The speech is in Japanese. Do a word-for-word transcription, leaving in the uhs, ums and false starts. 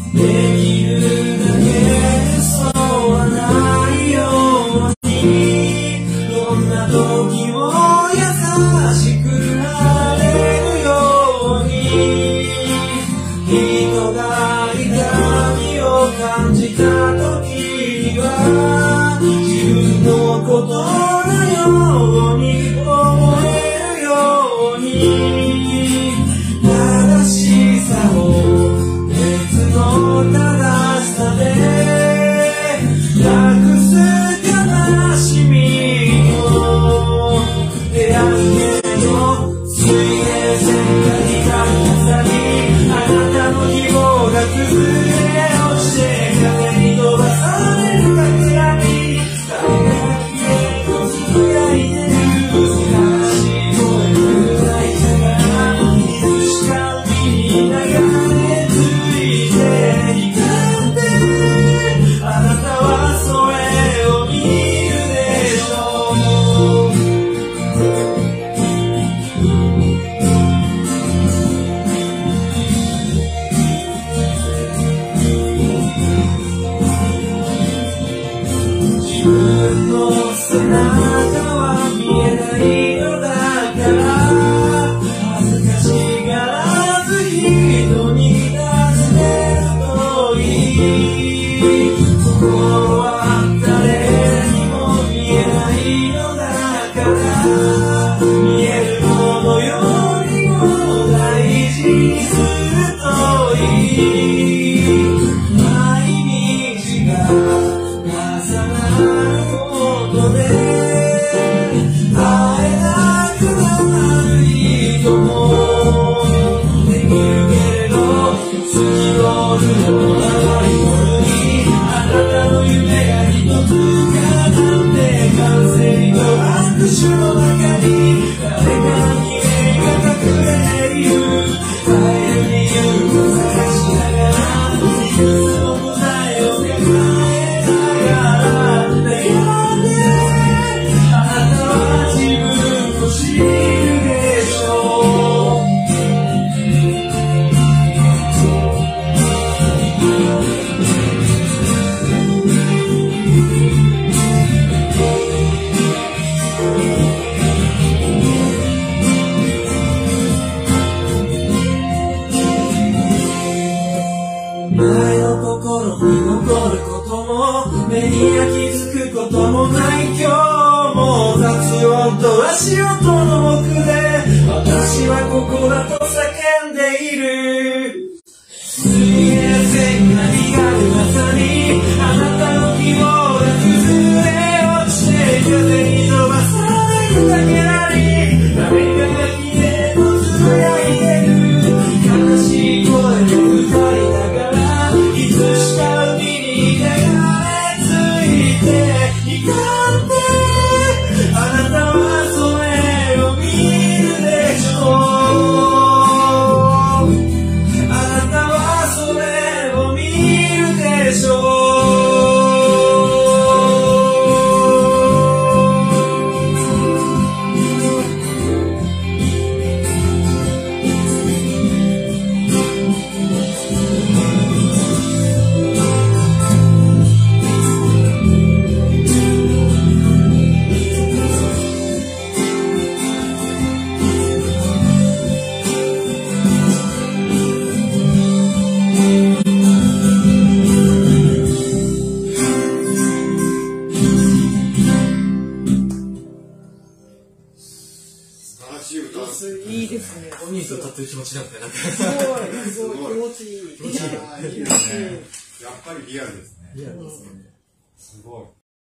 できるだけそうはないように、どんな時も優しくなれるように、人が痛みを感じた時には自分のことのように思えるように、正しさを別の正しさでなくす悲しみを出会うけど、水平線が光るさにあなたの希望が崩れ落ちて風に飛ばされるかくらみ、誰が消えとつぶやいてる悲しい声を泣いたからいつしか海に流れ着いて光って、あなたはそれを見るでしょう。自分の背中は見えないのだから恥ずかしがらず人に尋ねるといい。心は誰にも見えないのだから見えるものよりも大事にするといい。毎日が重なることで会えなくなる人もできるけれど、透き通るような長い夜にあなたの夢が一つ叶って完成と拍手の中に誰かに目が隠れている。帰る理由を探しながらいくつも答えを抱えながら悩んで、あなたは自分を知るでしょう。前の心に残ることも目に焼き付くこともない今日も、雑音と足音の奥で私はここだと叫んでいる。水平線が光る朝にあなたの希望が崩れ落ちて風に飛ばされるだけなり、誰かが消えとつぶやいてる悲しい声を歌いながらいつしか海に流れ着いて光って、あなたはそれを見るでしょう。あなたはそれを見るでしょう。 いいですね。 本人と歌ってる気持ちなんだよ。 すごい、すごい気持ちいい。 気持ちいい。 いいですね。やっぱりリアルですね。 リアルですね。 すごい。